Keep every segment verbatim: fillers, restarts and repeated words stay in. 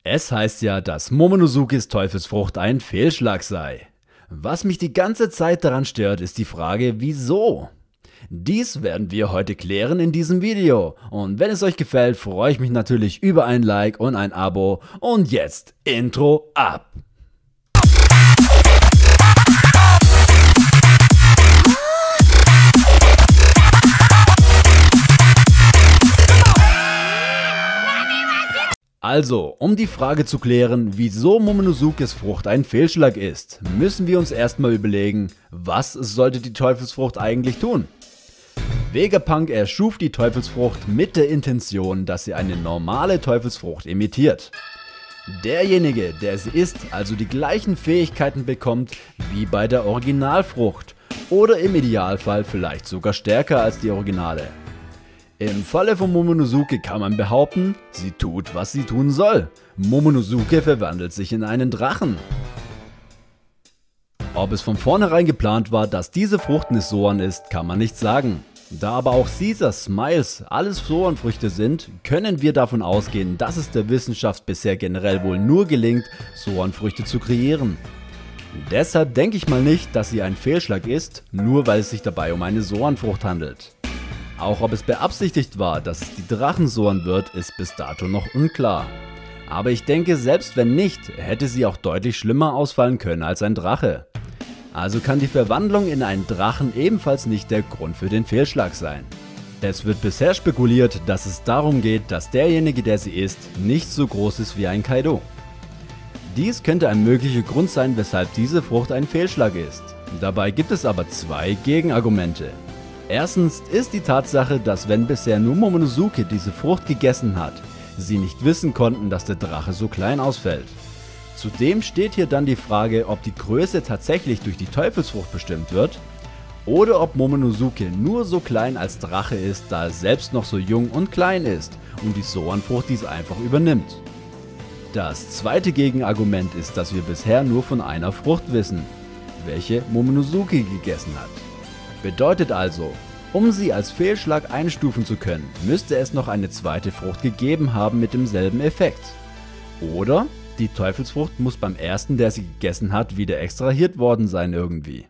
Es heißt ja, dass Momonozukis Teufelsfrucht ein Fehlschlag sei. Was mich die ganze Zeit daran stört, ist die Frage, wieso? Dies werden wir heute klären in diesem Video. Und wenn es euch gefällt, freue ich mich natürlich über ein Like und ein Abo. Und jetzt Intro ab! Also, um die Frage zu klären, wieso Momonozukis Frucht ein Fehlschlag ist, müssen wir uns erstmal überlegen, was sollte die Teufelsfrucht eigentlich tun? Vegapunk erschuf die Teufelsfrucht mit der Intention, dass sie eine normale Teufelsfrucht imitiert. Derjenige, der sie isst, also die gleichen Fähigkeiten bekommt wie bei der Originalfrucht oder im Idealfall vielleicht sogar stärker als die Originale. Im Falle von Momonosuke kann man behaupten, sie tut, was sie tun soll. Momonosuke verwandelt sich in einen Drachen. Ob es von vornherein geplant war, dass diese Frucht eine Zoan ist, kann man nicht sagen. Da aber auch Caesar Smiles alles Zoan-Früchte sind, können wir davon ausgehen, dass es der Wissenschaft bisher generell wohl nur gelingt, Zoan-Früchte zu kreieren. Deshalb denke ich mal nicht, dass sie ein Fehlschlag ist, nur weil es sich dabei um eine Zoan-Frucht handelt. Auch ob es beabsichtigt war, dass es die Drachenzoan wird, ist bis dato noch unklar. Aber ich denke, selbst wenn nicht, hätte sie auch deutlich schlimmer ausfallen können als ein Drache. Also kann die Verwandlung in einen Drachen ebenfalls nicht der Grund für den Fehlschlag sein. Es wird bisher spekuliert, dass es darum geht, dass derjenige, der sie isst, nicht so groß ist wie ein Kaido. Dies könnte ein möglicher Grund sein, weshalb diese Frucht ein Fehlschlag ist. Dabei gibt es aber zwei Gegenargumente. Erstens ist die Tatsache, dass wenn bisher nur Momonosuke diese Frucht gegessen hat, sie nicht wissen konnten, dass der Drache so klein ausfällt. Zudem steht hier dann die Frage, ob die Größe tatsächlich durch die Teufelsfrucht bestimmt wird oder ob Momonosuke nur so klein als Drache ist, da er selbst noch so jung und klein ist und die Zoan-Frucht dies einfach übernimmt. Das zweite Gegenargument ist, dass wir bisher nur von einer Frucht wissen, welche Momonosuke gegessen hat. Bedeutet also, um sie als Fehlschlag einstufen zu können, müsste es noch eine zweite Frucht gegeben haben mit demselben Effekt. Oder die Teufelsfrucht muss beim ersten, der sie gegessen hat, wieder extrahiert worden sein irgendwie.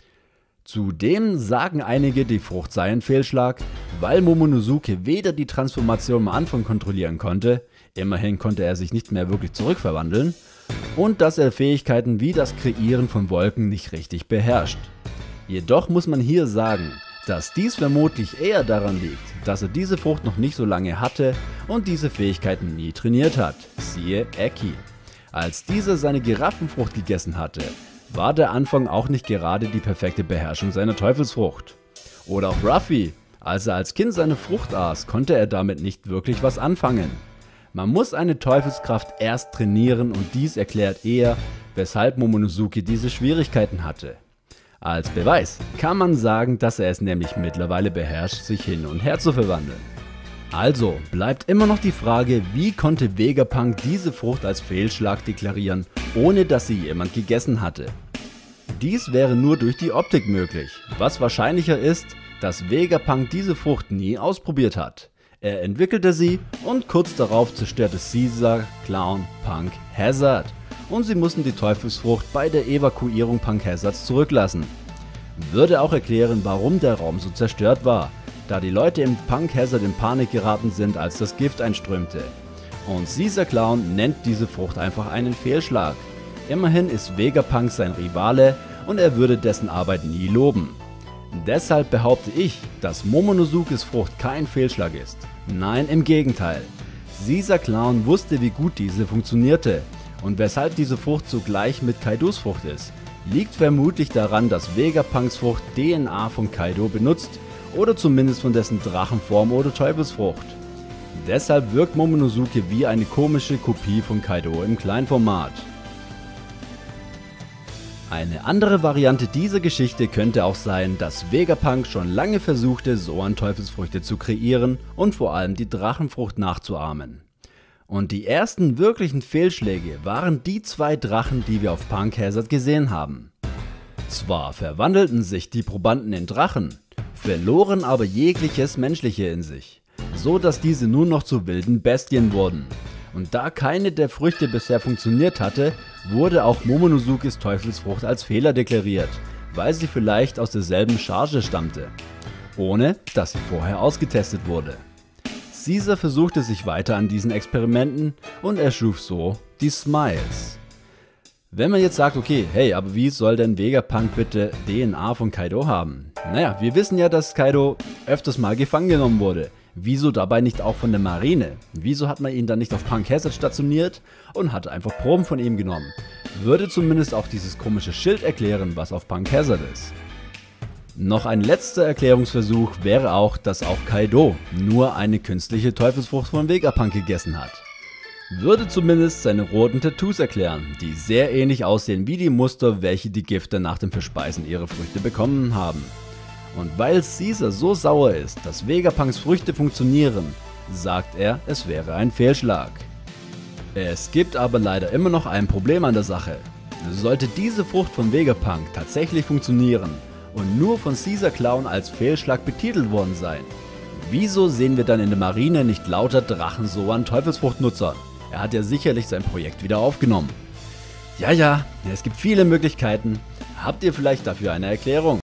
Zudem sagen einige, die Frucht sei ein Fehlschlag, weil Momonosuke weder die Transformation am Anfang kontrollieren konnte, immerhin konnte er sich nicht mehr wirklich zurückverwandeln, und dass er Fähigkeiten wie das Kreieren von Wolken nicht richtig beherrscht. Jedoch muss man hier sagen, dass dies vermutlich eher daran liegt, dass er diese Frucht noch nicht so lange hatte und diese Fähigkeiten nie trainiert hat, siehe Eki. Als dieser seine Giraffenfrucht gegessen hatte, war der Anfang auch nicht gerade die perfekte Beherrschung seiner Teufelsfrucht. Oder auch Ruffy, als er als Kind seine Frucht aß, konnte er damit nicht wirklich was anfangen. Man muss eine Teufelskraft erst trainieren und dies erklärt eher, weshalb Momonosuke diese Schwierigkeiten hatte. Als Beweis kann man sagen, dass er es nämlich mittlerweile beherrscht, sich hin und her zu verwandeln. Also bleibt immer noch die Frage, wie konnte Vegapunk diese Frucht als Fehlschlag deklarieren, ohne dass sie jemand gegessen hatte. Dies wäre nur durch die Optik möglich, was wahrscheinlicher ist, dass Vegapunk diese Frucht nie ausprobiert hat. Er entwickelte sie und kurz darauf zerstörte Caesar, Clown, Punk, Hazard. Und sie mussten die Teufelsfrucht bei der Evakuierung Punk Hazards zurücklassen. Würde auch erklären, warum der Raum so zerstört war, da die Leute im Punk Hazard in Panik geraten sind, als das Gift einströmte. Und Caesar Clown nennt diese Frucht einfach einen Fehlschlag. Immerhin ist Vegapunk sein Rivale und er würde dessen Arbeit nie loben. Deshalb behaupte ich, dass Momonozukis Frucht kein Fehlschlag ist. Nein, im Gegenteil. Caesar Clown wusste, wie gut diese funktionierte. Und weshalb diese Frucht zugleich mit Kaidos Frucht ist, liegt vermutlich daran, dass Vegapunks Frucht D N A von Kaido benutzt oder zumindest von dessen Drachenform oder Teufelsfrucht. Deshalb wirkt Momonosuke wie eine komische Kopie von Kaido im Kleinformat. Eine andere Variante dieser Geschichte könnte auch sein, dass Vegapunk schon lange versuchte, Zoan-Teufelsfrüchte zu kreieren und vor allem die Drachenfrucht nachzuahmen. Und die ersten wirklichen Fehlschläge waren die zwei Drachen, die wir auf Punk Hazard gesehen haben. Zwar verwandelten sich die Probanden in Drachen, verloren aber jegliches Menschliche in sich, so dass diese nur noch zu wilden Bestien wurden. Und da keine der Früchte bisher funktioniert hatte, wurde auch Momonozukis Teufelsfrucht als Fehler deklariert, weil sie vielleicht aus derselben Charge stammte, ohne dass sie vorher ausgetestet wurde. Caesar versuchte sich weiter an diesen Experimenten und erschuf so die Smiles. Wenn man jetzt sagt, okay, hey, aber wie soll denn Vegapunk bitte D N A von Kaido haben? Naja, wir wissen ja, dass Kaido öfters mal gefangen genommen wurde. Wieso dabei nicht auch von der Marine? Wieso hat man ihn dann nicht auf Punk Hazard stationiert und hat einfach Proben von ihm genommen? Würde zumindest auch dieses komische Schild erklären, was auf Punk Hazard ist. Noch ein letzter Erklärungsversuch wäre auch, dass auch Kaido nur eine künstliche Teufelsfrucht von Vegapunk gegessen hat. Würde zumindest seine roten Tattoos erklären, die sehr ähnlich aussehen wie die Muster, welche die Gifter nach dem Verspeisen ihrer Früchte bekommen haben. Und weil Caesar so sauer ist, dass Vegapunks Früchte funktionieren, sagt er, es wäre ein Fehlschlag. Es gibt aber leider immer noch ein Problem an der Sache. Sollte diese Frucht von Vegapunk tatsächlich funktionieren und nur von Caesar Clown als Fehlschlag betitelt worden sein, wieso sehen wir dann in der Marine nicht lauter Drachensoan Teufelsfruchtnutzer? Er hat ja sicherlich sein Projekt wieder aufgenommen. Ja, ja, es gibt viele Möglichkeiten. Habt ihr vielleicht dafür eine Erklärung?